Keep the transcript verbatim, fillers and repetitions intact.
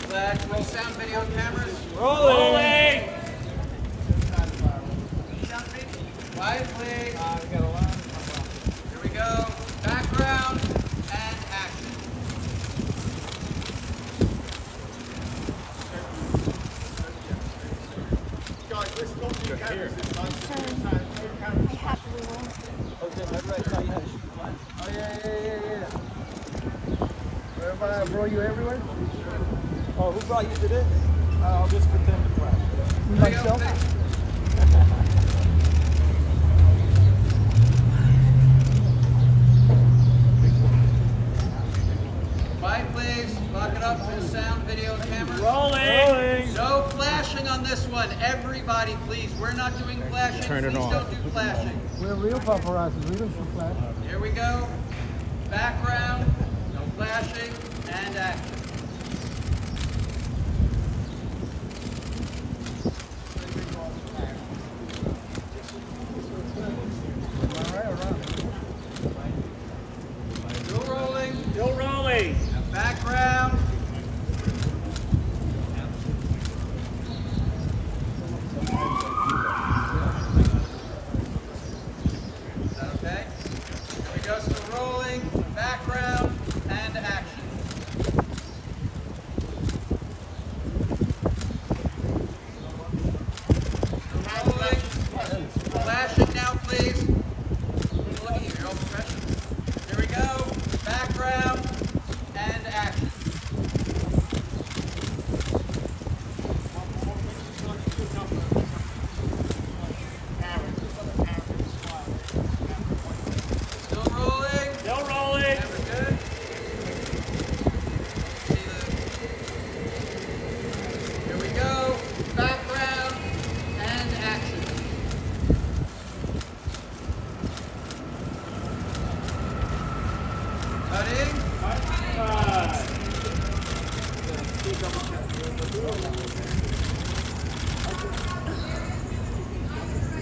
Flash, roll sound, video, cameras. Rolling! Rolling. Quiet, please. Uh, we got a line. Here we go. Background and action. Guys, let's not do cameras this time. I have to roll. Okay, that's right. Now you had to shoot flash. Oh, yeah, yeah, yeah, yeah. Everybody, I brought you everywhere? Oh, who brought you to this? Uh, I'll just pretend to flash. Myself? Quiet, please. Lock it up to sound, video, cameras. Rolling! Rolling. No flashing on this one. Everybody, please. We're not doing flashing. Turn it please on. don't do flashing. We're real paparazzis. We don't shoot flash. Here we go. Background, no flashing, and action. Still rolling. Still rolling! Background. Is that okay? Here we go, still rolling. Background and action. Still rolling. Flashing now, please. Look at you, you're all professional. Here we go. Background and action. Still rolling. Still rolling! Camera good. See the... Here we go. Background and action. Cutting. Five.